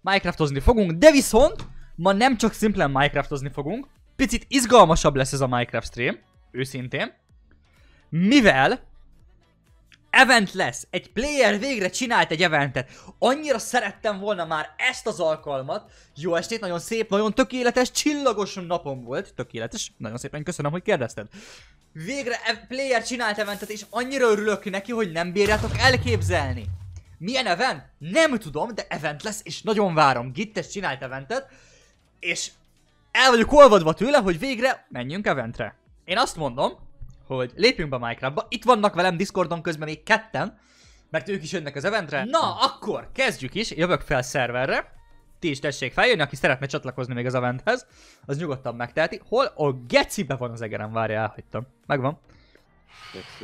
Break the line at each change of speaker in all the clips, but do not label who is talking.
Minecraftozni fogunk, de viszont ma nem csak szimplán Minecraftozni fogunk, picit izgalmasabb lesz ez a Minecraft stream, őszintén, mivel event lesz. Egy player végre csinált egy eventet. Annyira szerettem volna már ezt az alkalmat. Jó estét, nagyon szép, nagyon tökéletes, csillagos napom volt. Tökéletes, nagyon szépen köszönöm, hogy kérdezted. Végre player csinált eventet, és annyira örülök neki, hogy nem bírjátok elképzelni. Milyen event? Nem tudom, de event lesz, és nagyon várom. Gittes csinált eventet, és el vagyok olvadva tőle, hogy végre menjünk eventre. Én azt mondom, hogy lépjünk be Minecraftba. Itt vannak velem Discordon közben még ketten, mert ők is jönnek az eventre. Na, akkor kezdjük is, jövök fel szerverre. Ti is tessék feljönni, aki szeretne csatlakozni még az eventhez, az nyugodtan megteheti. Hol? A gecibe van az egerem, várja, elhagytam. Megvan.
Geci.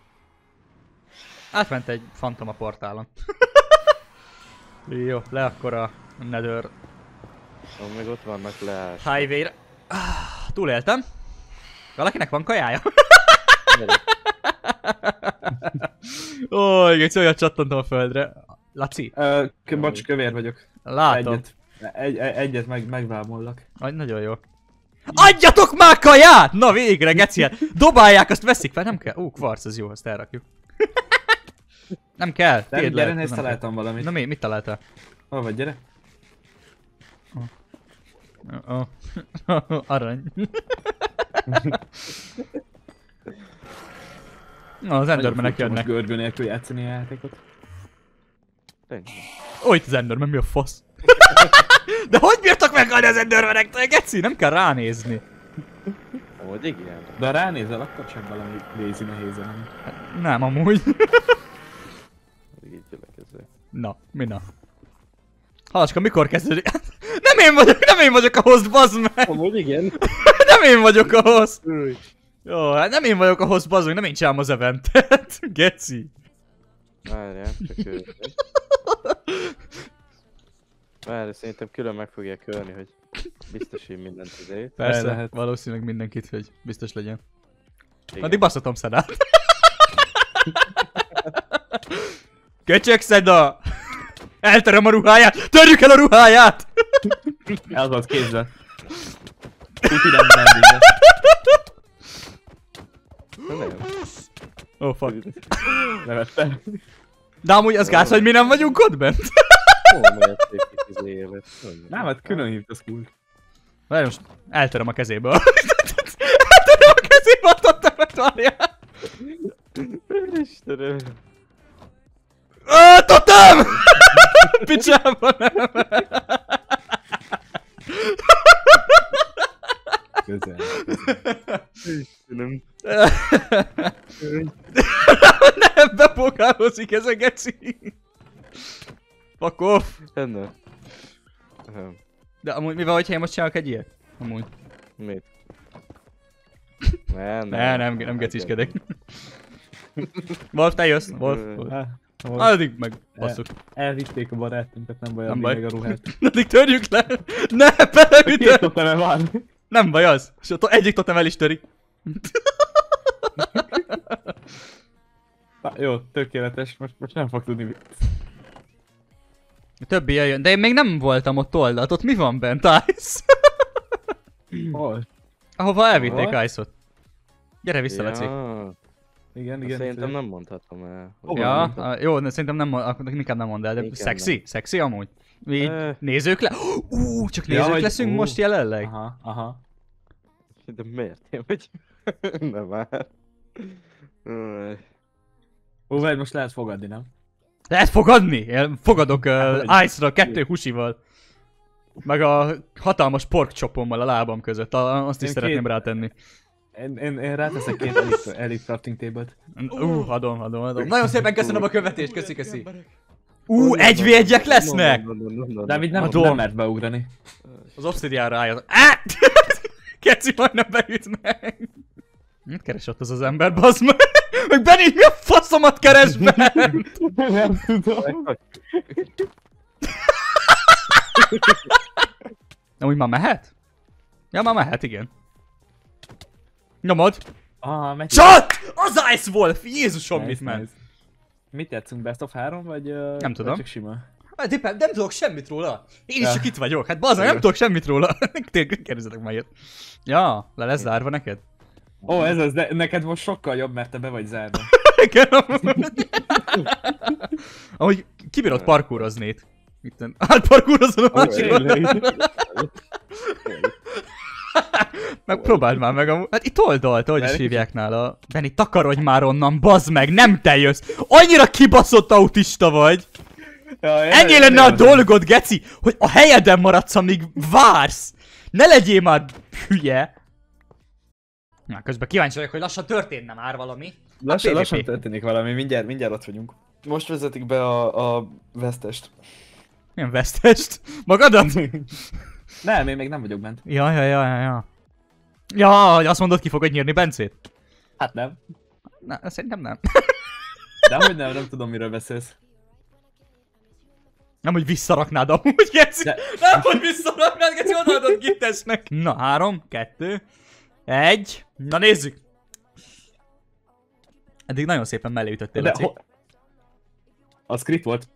Átment egy fantom a portálon. Jó, le akkor a Nether
Még ott vannak leás.
highway-re. Túléltem. Valakinek van kajája? Ó, igen, olyat csattantam a földre. Laci?
Bocs, kövér vagyok.
Látom.
Egyet megvámollak.
Nagyon jó. Adjatok már kaját! Na végre, geciet! Dobálják, azt veszik fel, nem kell? Kvarc, az jó, azt elrakjuk. Nem kell, térd le.
Gyere, nézd, találtam valamit.
Na mit találtál?
Hol vagy, gyere?
Arany. Na, az Endermanek jönnek.
Most görgő nélkül játszani a játékot.
Ó, itt az Enderman, mi a fasz? De hogy bírtak meghalni az Endermanektől, geci? Nem kell ránézni.
Hogy igen?
De ha ránézel, akkor csak valami lazy nehézen.
Nem, amúgy.
Így gyülekező.
Na, mi na? Halacska, mikor kezdődik? Nem én vagyok a host, bazd meg!
Amúgy igen.
Nem én vagyok a host! Jó, hát nem én vagyok a host, bazd meg, nem én csinálom az eventet. Geci.
Várjál, csak ő. Várj, szerintem külön meg fogják ölni, hogy biztosít mindent azért.
Persze,
lehet.
valószínűleg mindenkit, hogy biztos legyen.
Igen.
Addig basszatom Szedát. Köcsög Szeda! Elterem a ruháját! Törjük el a ruháját!
Az volt kézzel. Tuti nem mendig.
Nem.
Oh fuck.
Nevettem.
De amúgy az gáz, hogy mi nem vagyunk ott bent?
Ó, mert itt az élet.
Nem, hát külön hívt a school.
Várj, most eltöröm a kezéből. Eltöröm a kezéből a totemet, várjál!
Istenem.
Totem! Picsába nem!
Közel.
Istenem.
Nem bepogálozik ez a geci! Fuck off!
Rendben.
De amúgy mi van, hogyha én most csinálok egy ilyet? Amúgy.
Mit?
Nem geciskedek. Wolf, te jössz? Wolf. Addig meg basszuk.
Elvitték a barátunkat, nem baj,
Nem
addig
baj.
meg a ruhát.
Addig törjük le! Ne, beleütöm!
Két toteme van.
Nem baj az. És egyik totem el is törik.
Jó, tökéletes, most nem fog tudni.
A többi jön, de én még nem voltam ott oldalt. Ott mi van bent, Ice?
Hol?
Ahova elvitték
Hol?
Ice-ot. Gyere vissza, Laci.
Igen.
Szerintem nem mondhatom el.
Hova
Ja,
mondtad?
jó, de szerintem nem, akkor inkább nem mondd el, de
Inkább
szexi?
nem.
Szexi amúgy? Így nézők le? Csak
Ja,
nézők
hogy-
leszünk most jelenleg?
Aha.
De miért? Én vagy? Nem már.
Uwe, most lehet fogadni, nem?
Lehet fogadni? Én fogadok
Hogy?
Ice-ra 2 husival. Meg a hatalmas pork chopommal a lábam között, azt is
Én
szeretném
két-
rátenni.
Én ráteszek két elite crafting table-t.
Adom. Nagyon szépen köszönöm a követést, köszi. 1v1-ek lesznek!
Dávid
Adom.
nem mert beugrani.
Az obsidianra állj. Keci majdnem beüt meg. Mit keres ott az ember, bazd meg? Meg Benny, mi a faszomat keres bent?
Nem tudom.
Amúgy már mehet? Ja, már mehet, igen. Nyomod.
Megy.
Csat! Az Ice Wolf! Jézusom, mit ment?
Mit játszunk? Best of 3 vagy
Nem tudom.
Csak sima?
Hát éppen nem tudok semmit róla. Én is
Ja.
csak itt vagyok. Hát bazdmeg, nem tudok semmit róla. Tényleg kérdezzetek meg ilyet. Ja, le lesz zárva neked?
Ó, ez az, de neked most sokkal jobb, mert te be vagy zárva.
Ahogy kibírod parkúrozni itt. Itten átparkúrozol a másikon. Meg próbáld már meg amúgy. Hát itt oldalt, ahogy is hívják nála. Benni, takarodj már onnan, bazd meg, nem te jössz. Annyira kibaszott autista vagy.
Ja,
Ennyi lenne a dolgod, geci, hogy a helyeden maradsz, amíg vársz. Ne legyél már hülye. Na, közben kíváncsi vagyok, hogy lassan történne már valami.
Lassan,
PvP.
lassan történik valami, mindjárt ott vagyunk. Most vezetik be a vesztest.
Milyen vesztest? Magadat?
Nem, én még nem vagyok bent.
Ja. Ja, hogy azt mondod, ki fogod nyírni Bencét?
Hát nem.
Na, szerintem nem.
De amúgy nem tudom, miről beszélsz.
Nem, hogy visszaraknád amúgy, geci.
De-
Nem, hogy visszaraknád, geci, odaadod Gittesnek. Na, 3, 2, 1. Na nézzük. Eddig nagyon szépen mellé ütöttél,
De
Laci.
a script volt.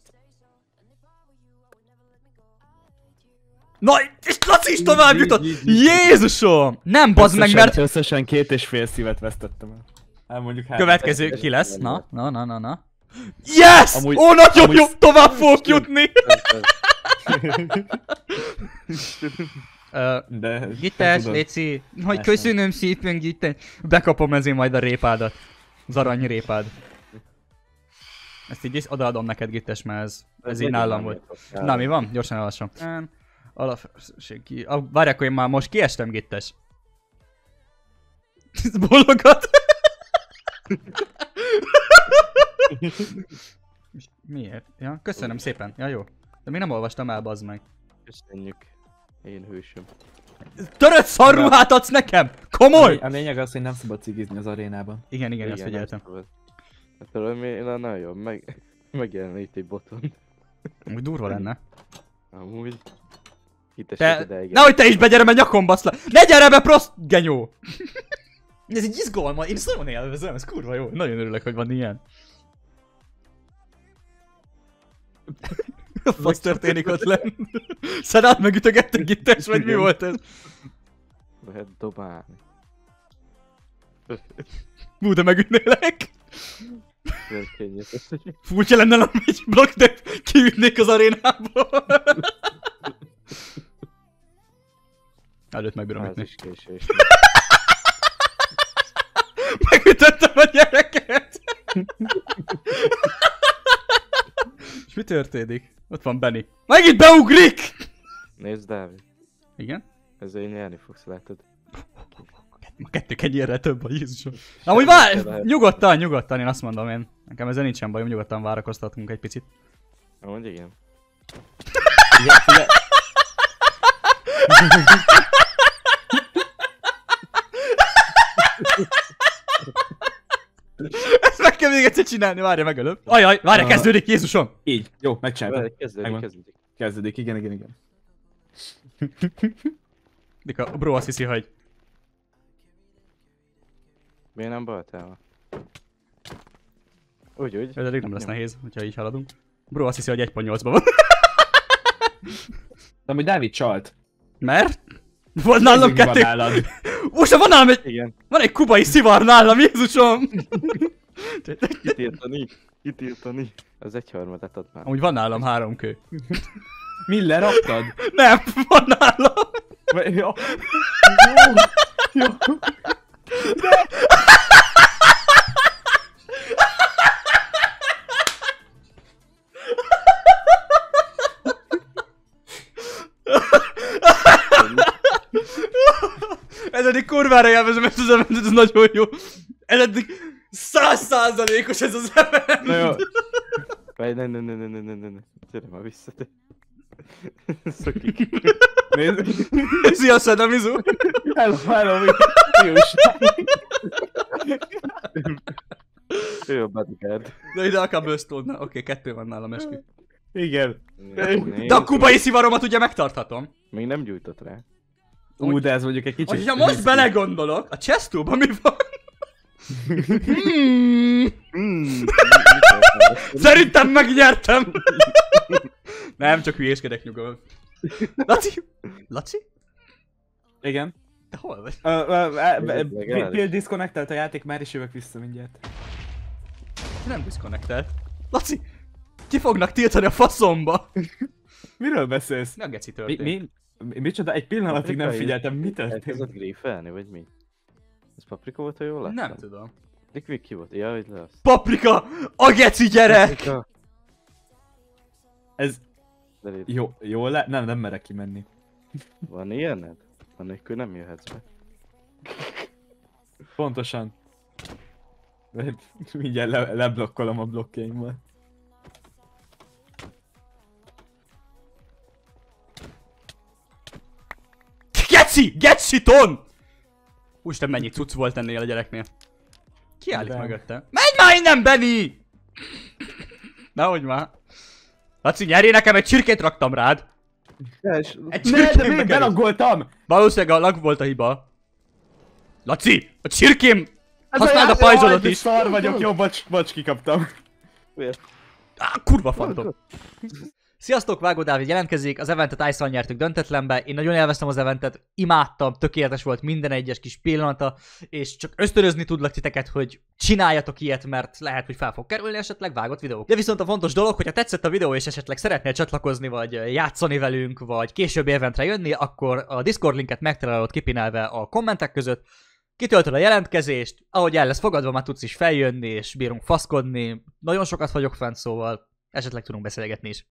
Na, és Laci is tovább jutott! Jézusom! Nem, bazd meg, mert...
Összesen 2,5 szívet vesztettem el. Hát mondjuk 3.
Következő ki lesz? Na. Yes!
Amúgy-
Ó, nagyon
amúgy-
jó! Tovább fogok jutni!
De...
Gittes,
tudod.
Léci, hogy
Persze.
köszönöm szépen, Gittes. Bekapom ezért majd a répádat. Az arany répád. Ezt így odaadom neked, Gittes, mert ez így nálam volt. Na, mi van? Gyorsan elolvasom. Alapségi... Várj, akkor én már most kiestem, Gittes. Bólogat. Miért? Ja, köszönöm szépen. Ja, jó. De még nem olvastam el, bazd meg.
Köszönjük. Én hősöm.
Törött szarruhát adsz nekem? Komoly!
A lényeg az, hogy nem szabad cigizni az arénában.
Igen, azt figyeltem.
Hát tudod, mi lenne jó? Megjelenít egy boton.
Úgy durva lenne.
Amúgy.
Te... Nehogy te is begyere, mert nyakon basz le. Ne gyere be, proszt... Genyó! Ez egy izgalma, én ezt nagyon élvezem, ez kurva jó. Nagyon örülök, hogy van ilyen. A fasz történik ott lenn? Szedát megütögettek Gittes, vagy mi volt ez?
Lehet dobálni.
Hú, de megütnélek.
Kényes.
Furcsa lenne, ha egy blokk, de kiütnék az arénából. Előtt megbírom
Ez
ütni.
is késés.
Megütöttem a gyereket! És mi történik? Ott van Benny. Megint beugrik!
Nézd, Dávid.
Igen?
Ezzel nyerni fogsz, látod.
A kettő kenyérrel több a Jézusom. Amúgy vár, nyugodtan, én azt mondom én. Nekem ezzel nincsen bajom, nyugodtan várakoztatunk egy picit.
Amúgy igen.
Ezt meg kell még egyszer csinálni, várja meg előbb. Ajaj, várja, kezdődik, Jézusom!
Így, jó, megcsináltam.
Várj, kezdődik.
Kezdődik, igen.
Dika, a bro azt hiszi, hogy...
Miért nem baltál? Úgy.
Ez elég nem lesz nehéz, hogyha így haladunk. Bro azt hiszi, hogy 1.8-ban van.
De amúgy Dávid csalt.
Mert? Van nálam
Van
kettő...
nálad.
Most van nálam egy...
Igen.
Van egy kubai szivar nálam, Jézusom!
Kitírtani. Az 1/3 ad már.
Amúgy van nálam 3 kő.
Mi leraktad?
Nem, van nálam!
Jó. Jó.
Ez eddig kurvára élvezem ezt az eventet, ez nagyon jó. Ez eddig 100%-os ez az event.
Na jó.
Várj, ne. Gyere már vissza, te. Szokik.
Nézd.
Szia, Szedamizu!
Hello, mi újság?
Ő a bodyguard.
De ide a cobblestone, na oké, 2 van nálam eskü.
Igen.
De a kubai szivaromat ugye megtarthatom.
Még nem gyújtott rá.
De ez mondjuk egy kicsit...
Hogyha most belegondolok, a chesttóban mi van?
Mit
Szerintem megnyertem! Nem, csak hülyéskedek, nyugodj. Laci? Laci?
Igen.
Te hol vagy?
Bill disconnectelt a játék, már is jövök vissza mindjárt.
Nem disconnectelt. Laci! Ki fognak tiltani a faszomba?
Miről beszélsz?
Mi a geci történt?
Micsoda? Egy pillanatig nem figyeltem, mi történt?
Elkezdett gréfelni, vagy mi? Ez paprika volt, ha jól láttam?
Nem tudom.
Liquid ki volt? Ja, hogy lesz.
Paprika! A geci gyerek!
Paprika!
Ez
Delete.
jó nem merek kimenni.
Van ilyened? Annélkül nem jöhetsz be.
Pontosan. Mindjárt leblokkolom a blokkjaimmal.
Geci! Geci-ton! Úristen, mennyi cucc volt ennél a gyereknél. Ki állik
De.
mögötte? Menj már innen, Benny! Nehogy már. Laci, nyerjél, nekem egy csirkét raktam rád.
Ja, és...
Egy
Ne,
csirkém
de miért
bekerült.
belagoltam?
Valószínűleg a lag volt a hiba. Laci, a csirkém!
Ez
Használd a
játék-
pajzsodot
Jaj,
is!
Szar vagyok, jó, bocs, kikaptam.
Kurva fantom. Sziasztok, Vágó Dávid jelentkezik, az eventet Ice-val nyertük döntetlenbe, én nagyon élveztem az eventet, imádtam, tökéletes volt minden egyes kis pillanata, és csak ösztönözni tudlak titeket, hogy csináljatok ilyet, mert lehet, hogy fel fog kerülni esetleg vágott videók. De viszont a fontos dolog, hogyha tetszett a videó és esetleg szeretnél csatlakozni, vagy játszani velünk, vagy később eventre jönni, akkor a Discord linket megtalálod kipinelve a kommentek között, kitöltöd a jelentkezést, ahogy el lesz fogadva, már tudsz is feljönni, és bírunk faszkodni, nagyon sokat vagyok fent, szóval esetleg tudunk beszélgetni is.